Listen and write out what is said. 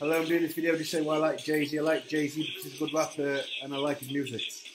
Hello, I'm doing this video just saying why I like Jay-Z. I like Jay-Z because he's a good rapper and I like his music.